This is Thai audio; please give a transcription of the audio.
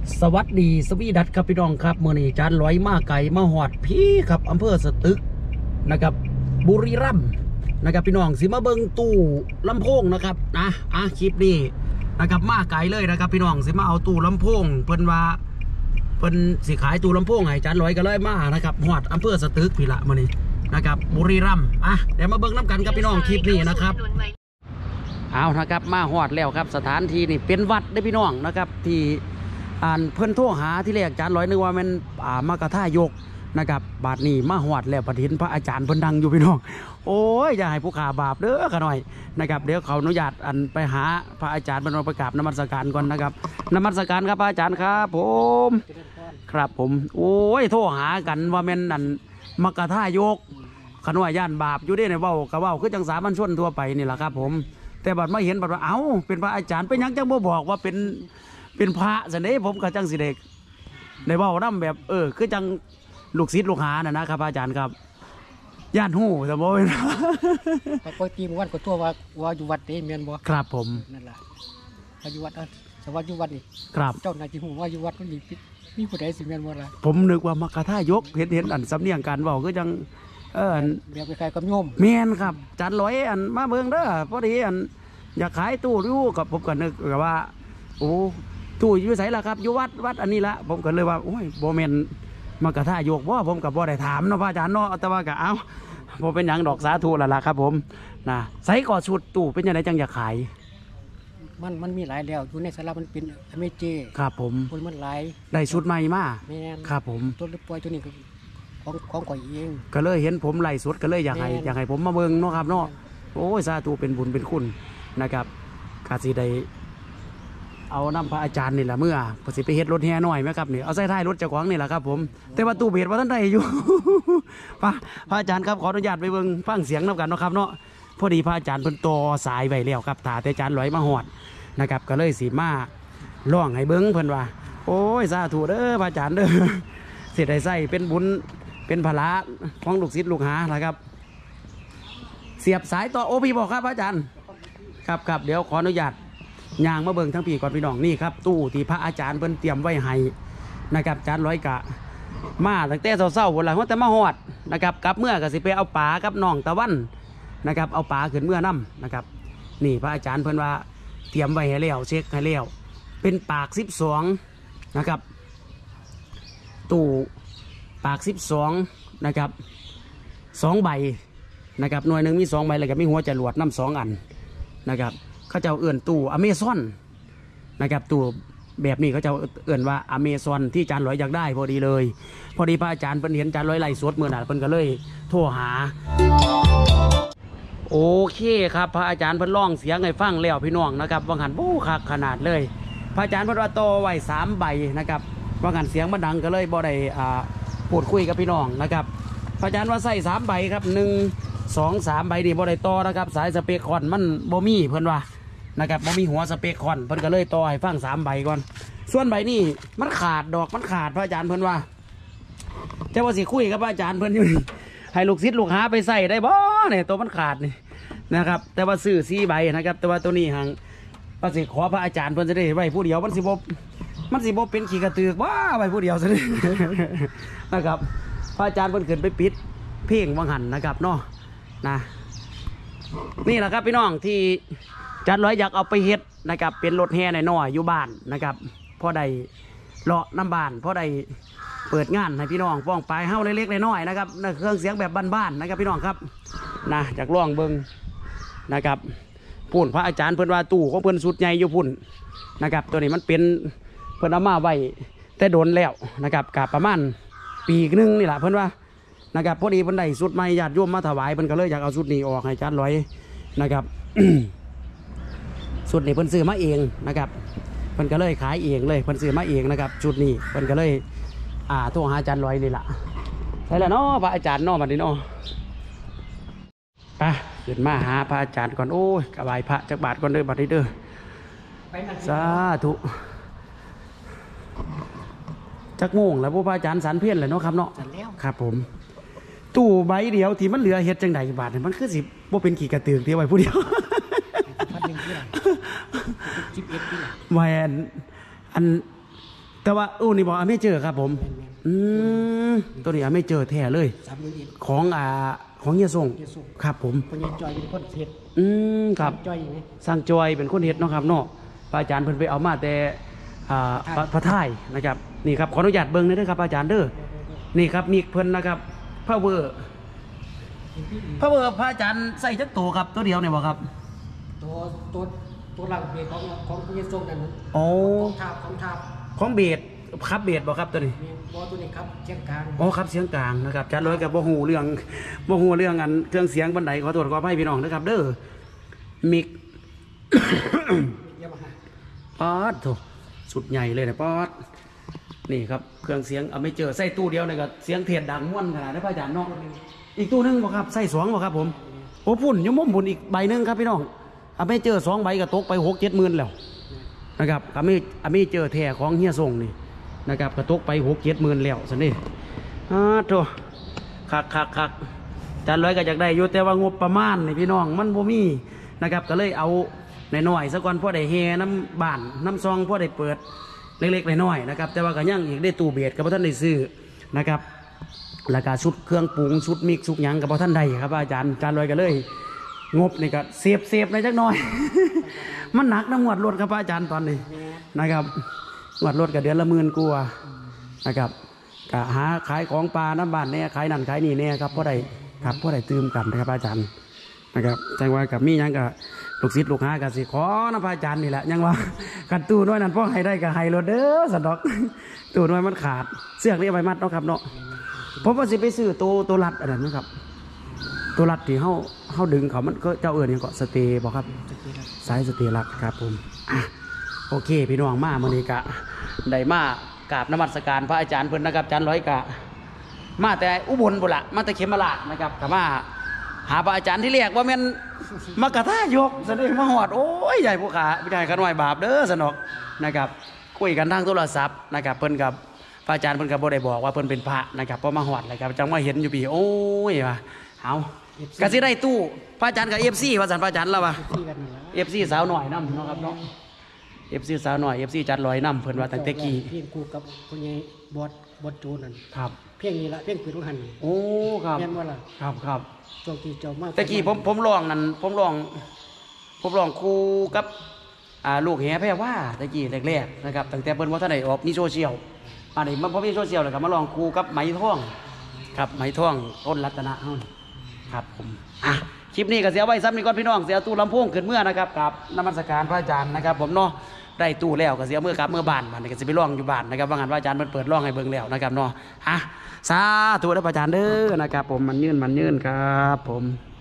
สวัสดีสวีดัตครับพี่น้องครับเมื่อนี้จานลอยมาไก่มาหอดพี่ครับอำเภอสตึกนะครับบุรีรัมย์นะครับพี่น้องสิมาเบิงตู้ลำโพงนะครับนะคลิปนี้นะครับมาไก่เลยนะครับพี่น้องสิมาเอาตู้ลำโพงเพิ่นว่าเพิ่นสิขายตู้ลำโพงให้จานลอยก็เลยมานะครับหอดอำเภอสตึกพี่ละเมื่อนี้นะครับบุรีรัมย์เดี๋ยวมาเบิงน้ำกันครับพี่น้องคลิปนี้นะครับเอานะครับมาหอดแล้วครับสถานที่นี่เป็นวัดได้พี่น้องนะครับที่เพิ่นโทรหาที่แรกอาจารย์ร้อยนึกว่ามันมากระท่ายกนะครับบาดนี้มาหอดแล้วประเด็นพระอาจารย์เพิ่นดังอยู่พี่น้องโอ้ยอย่าให้ผู้ขาบาปเด้อกันหน่อยนะครับเดี๋ยวเขาอนุญาตไปหาพระอาจารย์บรรพกราบนมัสการก่อนนะครับนมัสการครับพระอาจารย์ครับผมครับผมโอ้ยโทรหากันว่าแม่นมากระท่ายกขนว่าย่านบาปอยู่ได้ในเว้ากะเว้าคือจังสามัญชนทั่วไปนี่แหละครับผมแต่บัดมาเห็นบัดว่าเอ้าเป็นพระอาจารย์เป็นยังจังบ่บอกว่าเป็นพระสันเดผมกับจังสิเด็กในเบ้าน้ำแบบคือจังลูกศิษย์ลูกหานะครับอาจารย์ครับย่านหูสมมติเป็นปกติวันก็ตัวว่าอยู่วัดนี่เมียนบ่ครับผมนั่นแหละว่าอยู่วัดสวัสดิ์อยู่วัดนี่ครับเจ้านายจีหูว่าอยู่วัดมันมีผู้ใดสิเมียนบ่ล่ะผมนึกว่ามกท่ายกเห็นสำเนียงการบอกคือจังแบบใครกับโยมเมียนครับจานลอยมาเบิ่งเด้อพอดีอยากขายตู้รู้กับผมก็นึกว่าโอ้ตู้อยู่ไสล่ะครับอยู่วัดอันนี้ละผมก็เลยว่าโอ้ยโบเมนมากระท่าโยกว่าผมกับบ่ได้ถามเนาะพระอาจารย์เนาะแต่ว่าก็เอาผมเป็นอย่างดอกสาธุละครับผมนะไสก่อชุดตู้เป็นยังไงจังอยากขายมันมีหลายแล้วอยู่ในสารามันเป็นอเมเจครับผมคนมันหลายได้ชุดใหม่มาแม่นครับผมตัวปล่อยตัวนี้ของก่อยเองก็เลยเห็นผมไล่สุดก็เลยอยากให้ผมมาเบิ่งเนาะครับเนาะโอ้ยสาธุเป็นบุญเป็นคุณนะครับกาสีได้เอาน้ำพระอาจารย์นี่แหละเมื่อพอสิไปเฮ็ดรถแห่หน่อยไหมครับนี่เอาใส่ท้ายรถเจ้าของนี่แหละครับผมแต่ว่าตู้เบียดว่าท่านใดอยู่ พระอาจารย์ครับขออนุญาตไปเบิ่งฟังเสียงน้ำกันเนาะครับเนาะพอดีพระอาจารย์เพิ่นต่อสายไว้แล้วครับถาแต่อาจารย์ลอยมาหอดนะครับก็เลยสีมาล่องให้เบิ่งเพิ่นว่าโอ้ยสาธุเด้อพระอาจารย์เด้อเสร็จได้ใส่เป็นบุญเป็นภาระของลูกศิษย์ลูกหานะครับเสียบสายต่อโอพีบอกครับพระอาจารย์ครับเดี๋ยวขออนุญาตย่างมาเบิ่งทั้งปีก่อนพี่น้องนี่ครับตู้ที่พระอาจารย์เพิ่นเตรียมไว้ให้นะครับอาจารย์ร้อยกะมาตั้งแต่เศร้าๆวันหลังว่าแต่มาหอดนะครับกลับเมื่อก็สิไปเอาปลากับน้องตะวันนะครับเอาปลาขึ้นเมื่อน้ำนะครับนี่พระอาจารย์เพิ่นว่าเตรียมไว้ให้แล้วเช็คให้แล้วเป็นปาก12นะครับตู้ปาก12นะครับ2ใบนะครับหน่วยหนึ่งมี2ใบเลยกับมีหัวจรวดน้ำ2 อันนะครับเขาจะเอื่นตู้อเมซอนนะครับตู้แบบนี้เขาจะเอื่นว่าอเมซอนที่อาจารย์ลอยอยากได้พอดีเลยพอดีพระอาจารย์เพิ่นเห็นอาจารย์ลอยไล่สดเมื่อนั้นเพิ่นก็เลยโทรหาโอเคครับพระอาจารย์เพิ่นร้องเสียงให้ฟังแล้วพี่น้องนะครับว่าหันบู๊คักขนาดเลยพระอาจารย์เพิ่นว่าโตไว้3 ใบนะครับว่าหันเสียงมันดังก็เลยบ่ได้พูดคุยกับพี่น้องนะครับพระอาจารย์ว่าใส่3 ใบครับ1 2 3 ใบนี่บ่ได้ต่อนะครับสายสเปคคอนมันบ่มีเพิ่นว่านะครับบ่มีหัวสเปคคอนเพิ่นก็เลยต่อให้ฟัง3 ใบก่อนส่วนใบนี่มันขาดดอกมันขาดพระอาจารย์เพิ่นว่าแต่ว่าสิคุยกับพระอาจารย์เพิ่นอยู่ให้ลูกศิษย์ลูกหาไปใส่ได้บ่เนี่ยตัวมันขาดนี่นะครับแต่ว่าซื้อ4 ใบนะครับแต่ว่าตัวนี้ห่างก็สิขอพระอาจารย์เพิ่นจะได้ไว้ผู้เดียวมันสิบ่เป็นขี้กระตือกว่าไว้ผู้เดียวซะนี่นะครับพระอาจารย์เพิ่นขึ้นไปปิดเพลงวังหันนะครับเนาะนะนี่แหละครับพี่น้องที่จัดร้อยอยากเอาไปเฮ็ดนะครับเป็นรถแห่หน่อยๆอยู่บ้านนะครับพอได้เลาะน้ำบ้านพอได้เปิดงานให้พี่น้องป้องปลายเฮ้าเล็กๆน้อยๆนะครับเครื่องเสียงแบบบ้านๆนะครับพี่น้องครับนะจากล่องเบิงนะครับพุ่นพระอาจารย์เพิ่นว่าตู้ของเพิ่นสุดใหญ่อยู่พุ่นนะครับตัวนี้มันเป็นเพิ่นเอามาไว้แต่โดนแล้วนะครับกับประมาณปีนึงนี่แหละเพิ่นว่านะครับพอดีเพิ่นได้สุดใหม่ญาติโยมมาถวายเพิ่นก็เลยอยากเอาสุดนี้ออกให้อาจารย์ร้อยนะครับ สุดนี้เพิ่นซื้อมาเองนะครับเพิ่นก็เลยขายเองเลยเพิ่นซื้อมาเองนะครับชุดนี้เพิ่นก็เลยโทรหาอาจารย์ร้อยนี่แหละใช่แล้วเนาะพระอาจารย์เนาะบัดนี้เนาะไปขึ้นมาหาพระอาจารย์ก่อนโอ้ยกระบายพระจักบาทก่อนเด้อบัดนี้เด้อสาธุจักโมงแล้วพระอาจารย์สันเพี้ยนเลยเนาะครับเนาะครับผมตู้ใบเดียวที่มันเหลือเฮ็ดจังใดบาทมันคือสิบ่เป็นขี้กระตือกที่ไว้ผู้เดียวแหวนอันแต่ว่านี่บอกไม่เจอครับผมตัวนี้ไม่เจอแท้เลย 30,000 ของเฮียส่งเฮียส่งครับผมพ่อใหญ่จอยเป็นคนเฮ็ดครับจอยนี่สร้างจอยเป็นคนเฮ็ดเนาะครับเนาะพระอาจารย์เพิ่นไปเอามาแต่พระท้ายนะครับนี่ครับขออนุญาตเบิ่งหน่อยเด้อครับอาจารย์เด้อนี่ครับมีเพิ่นนะครับพระเวอร์พระอาจารย์ใส่จักตัวครับตัวเดียวเนี่ยบ่ครับตัวหลังเบสของเฮียส่งนั่นอ๋อของทาบของเบสครับเบสบ่ครับตัวนี้มีบอตัวนี้ครับเชียงกลางอ๋อครับเสียงกลางนะครับอาจารย์ร้อยกับบ่ฮู้เรื่องอันเครื่องเสียงบันไดขอโทษขออภัยพี่น้องนะครับเด้อมิกยามาฮ่าป๊อดโถสุดใหญ่เลยนะป๊อดนี่ครับเครื่องเสียงไม่เจอใส่ตู้เดียวเนี่ยก็เสียงเทศดังม่วนขนาดได้พระอาจารย์เนาะอีกตู้นึงบ่ครับใส่2บ่ครับผมโอ้พุ่นอยุ่มุมพุ่นอีกใบหนึงครับพี่น้องไม่เจอ2ใบก็ตกไป6-7 หมื่นแล้วนะครับไม่เจอแท้ของเฮียส่งนี่นะครับก็ตกไป6-7 หมื่นแล้วสันนี่โถคักอาจารย์ร้อยก็อยากได้อยู่แต่ว่างบประมาณนี่พี่น้องมันบ่มีนะครับก็เลยเอาน้อยๆซะก่อนพอได้เฮน้ำบ้านน้ำซองพอได้เปิดเล็กๆน้อยๆนะครับแต่ว่าก็ยังอีกได้ตู้เบียดกับพ่ท่านได้ซื้อนะครับราคาชุดเครื่องปรุงชุดมิกชุดหยังกับพ่ท่านได้ครับอาจารย์ลอยก็เลยงบนี่ก็เสียบในจักหน่อย มันหนักน้ำงวดรถครับอาจารย์ตอนนี้นะครับงวดรถกับเดือนละ10,000 กว่านะครับก็หาขายของปลาน้ำบ้านเนี่ยขายนั่นขายนี่เนี่ยครับพ่อได้ตื่มกันนะครับอาจารย์นะครับจังว่ากับมีหยังกับลูกศิษย์ลูกหากับสิขอน้ำพระอาจารย์นี่แหละยังว่ากันตู้น้อยนั่นพ่อให้ได้กับให้รถเด้อสันดอก ตู้น้อยมันขาดเสื้อนี่เอาไปมัดเนาะครับเนาะผมว่าสิไปซื้อตัวรัดอะไรนะครับตัวรัดที่เฮาดึงเขามันก็เจ้าเอิญยังก็สเตย์บอกครับสายสเตย์รัดครับผมโอเคพี่น้องมามื้อนี้กะได้มากราบนมัสการพระอาจารย์เพิ่นนะครับอาจารย์ร้อยกะมาแต่อุบลบุละมาแต่เขมราชนะครับกับมาหาพระอาจารย์ที่เรียกว่าแม่นมากระทายกแสดงมาหอดโอ้ยใหญ่ผู้ขาใหญ่ขน้อยบาปเด้อสนอกนะครับคุยกันทางโทรศัพท์นะครับเพิ่นกับพระอาจารย์เพิ่นกับบ่ได้บอกว่าเพิ่นเป็นพระนะครับพอมาหอดเลยครับจังมาเห็นอยู่ปีโอ้ยว่ะเอากะสิได้ตู้พระอาจารย์กับ FC ว่าซั่นพระอาจารย์แล้วว่ะที่กันนี่ละ FC สาวหน่อยนำเนาะครับเนาะ FC สาวหน่อย FC จัดลอยนำเพิ่นว่าตั้งแต่กี้เพียงกูกับพ่อใหญ่บอดโจนั่นครับเพียงนี้ละเพียงปืนลูกหันโอ้ครับแม่นว่าล่ะครับช่วงที่เจ้ามาตะกี้ผมลองนั่นผมลองครูกับลูกแห่แพร่ว่าตะกี้แรกๆนะครับตั้งแต่เพิ่นว่าท่านได้ออกมีโซเชียลอันนี้มันพอมีโซเชียลแล้วก็มาลองครูกับไหมท่องครับไหมท่องต้นรัตนะเฮานี่ครับผมคลิปนี้ก็เสียไว้ซ้ำนี่ก่อนพี่น้องเสียตู้ลำโพงขึ้นเมื่อนะครับกับนมัสการพระอาจารย์นะครับผมเนาะได้ตู้แล้วก็เสียเมื่อกลับเมื่อบ้านนี่ก็สิไปร้องอยู่บ้านนะครับว่างั้นพระอาจารย์เพิ่นเปิดร้องให้เบิ่งแล้วนะครับเนาะสาธุเด้อพระอาจารย์เด้อนะครับผมมันยืนครับผม